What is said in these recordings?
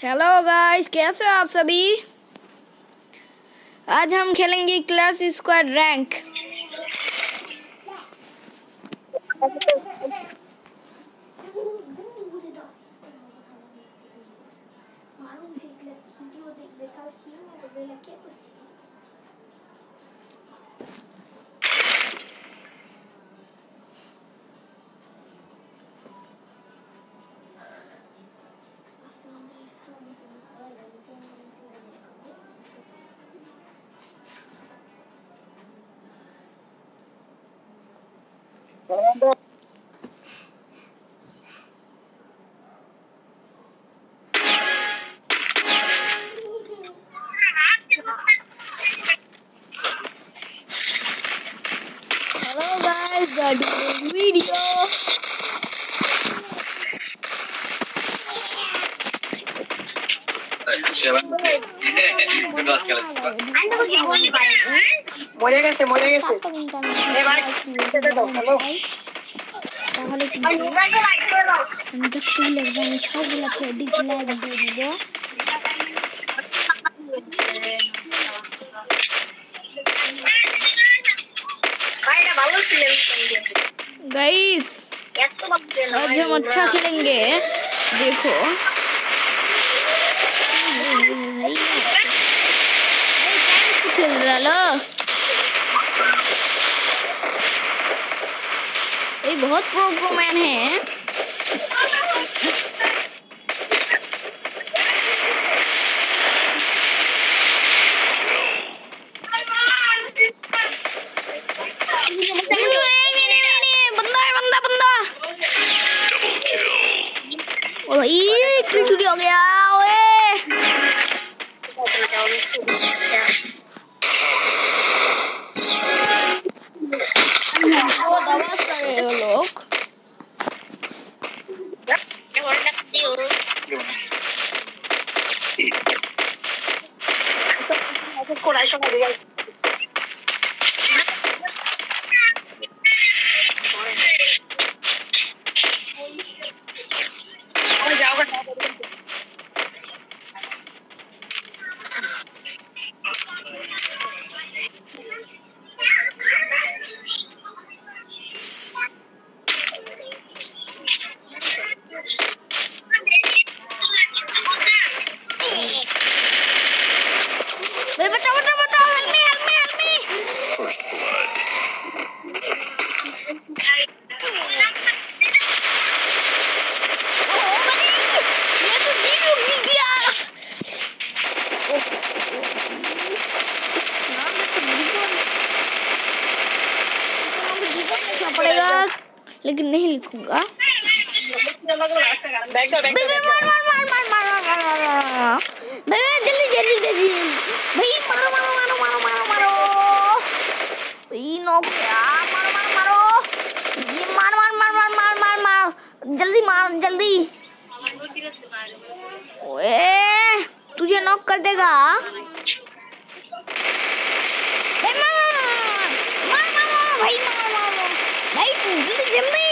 Hello guys, कैसे हो आप सभी। आज हम खेलेंगे class squad rank. Hello guys, we are doing video. মরে গেছে তাহলে কিন্তু আমি সবগুলা ফেডিক লাইক দিয়ে দিব। गाइस आज हम अच्छा खेलेंगे, देखो खेल रहा ये बहुत प्रो मैन है। किल चोरी हो गया ओए। आवाज कर रहे हो लोग। बताओ help me। First blood. पड़ेगा लेकिन नहीं लिखूंगा। जल्दी भाई मारो भाई नॉक मारो ये मार जल्दी ओए तुझे नॉक कर देगा। भाई जल्दी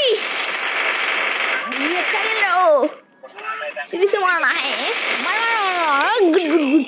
ये अच्छा खेल रहे हो, सीधी से मारना है। गुड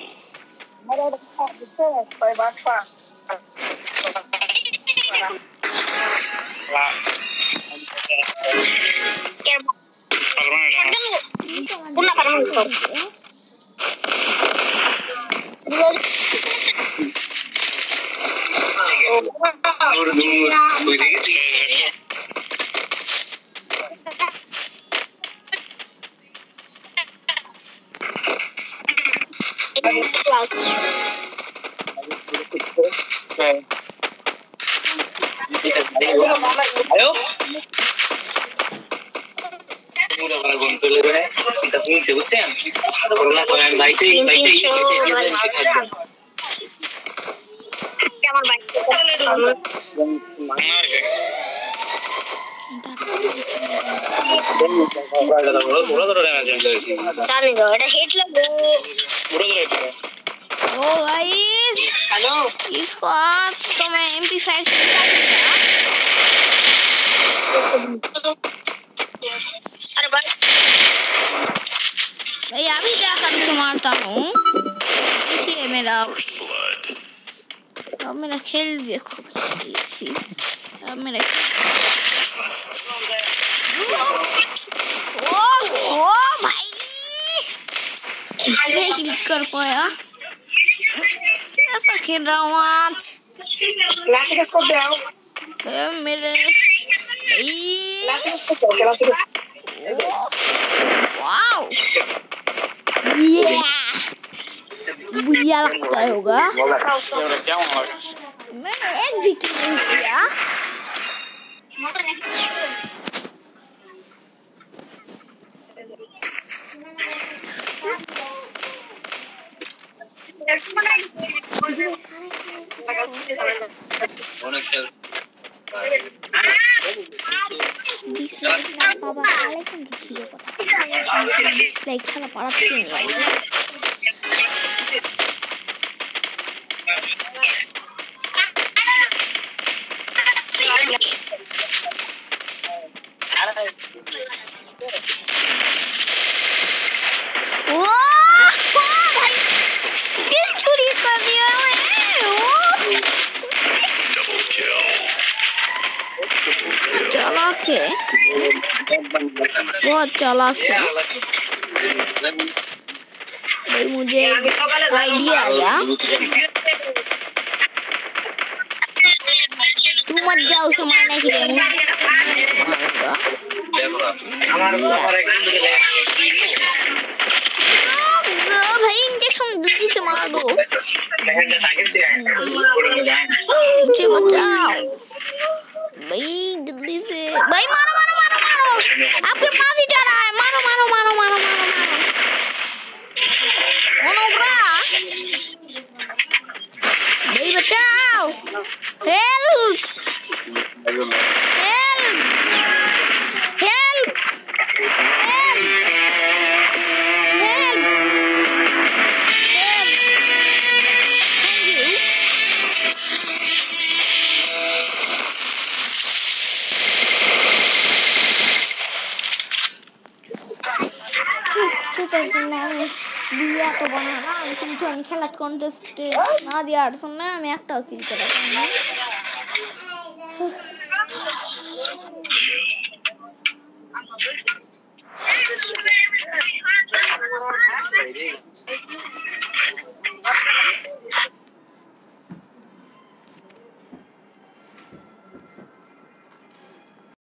इसको तो मैं MP5 से भाई अभी जाकर उसे मारता हूँ। देखिए मेरा अब मेरा खेल देखो भाई। अब मेरा ओ भाई नहीं क्लिक कर पाया। कैसा खेल रहा हूँ आज। मेरे वाओ बुरा लगता होगा। मैंने एक भी नहीं किया। बाबा लाइक खाना पड़ा चोरी कर दिया चालाक है, बहुत चालाक है भाई। मुझे आइडिया आया। तू मत जा उसे मारने के लिए। भाई इंजेक्शन जल्दी से मार दो। मुझे बचाओ भाई जल्दी से। भाई मारो मारो मारो मारो, आपके पास ही जा रहा है। मारो मारो मारो मारो मारो भाई बचाओ। हेल्प हेल्प हेल्प दिया तो बनाना কিন্তু আমি খেলার কন্টেস্টে না দেওয়ার সময় আমি একটাও কিল করতে পারিনি।